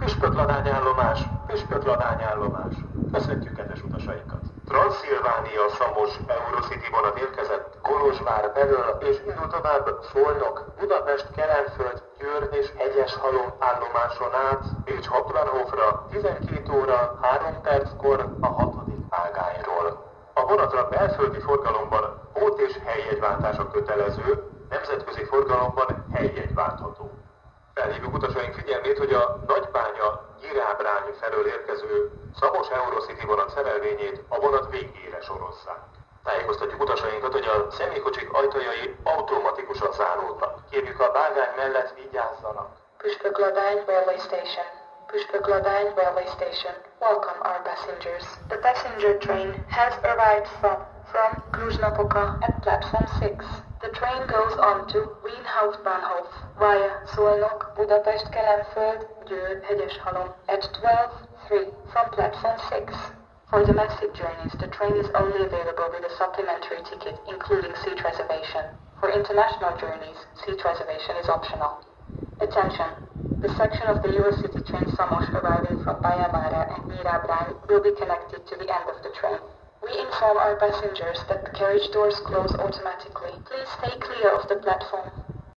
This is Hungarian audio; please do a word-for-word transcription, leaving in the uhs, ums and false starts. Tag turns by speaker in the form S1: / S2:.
S1: Püspökladányállomás, Püspökladányállomás. Köszöntjük kedves utasainkat! Transzilvánia Szamos Eurocity vonat érkezett Kolozsvár belől, és indul tovább Szolnok, Budapest, Kelenföld, Győr és Hegyeshalom állomáson át Pécs Haplanhofra tizenkét óra három perckor a hatodik vágányról. A vonatra belföldi forgalomban pót- és helyjegyváltása kötelező, nemzetközi forgalomban helyjegy váltható. Felhívjuk utasaink figyelmét, hogy a Nagybánya-Nyirábrány felől érkező Szamos Eurocity vonat szerelvényét a vonat végére sorozzák. Tájékoztatjuk utasainkat, hogy a személykocsik ajtajai automatikusan záródnak. Kérjük, a vágány mellett vigyázzanak.
S2: Püspökladány Railway Station. Püspökladány Railway Station. Welcome our passengers. The passenger train has arrived from from Cluj-Napoca at platform six. The train goes on to Wien-Hauptbahnhof via Szolnok, Budapest, Kelenföld, Győr, Hegyeshalom at twelve three from platform six. For domestic journeys, the train is only available with a supplementary ticket, including seat reservation. For international journeys, seat reservation is optional. Attention! The section of the Eurocity train Szamos arriving from Baia Mare and Nyirábrány will be connected to the end of the train. We inform our passengers that the carriage doors close automatically. Please stay clear of the platform.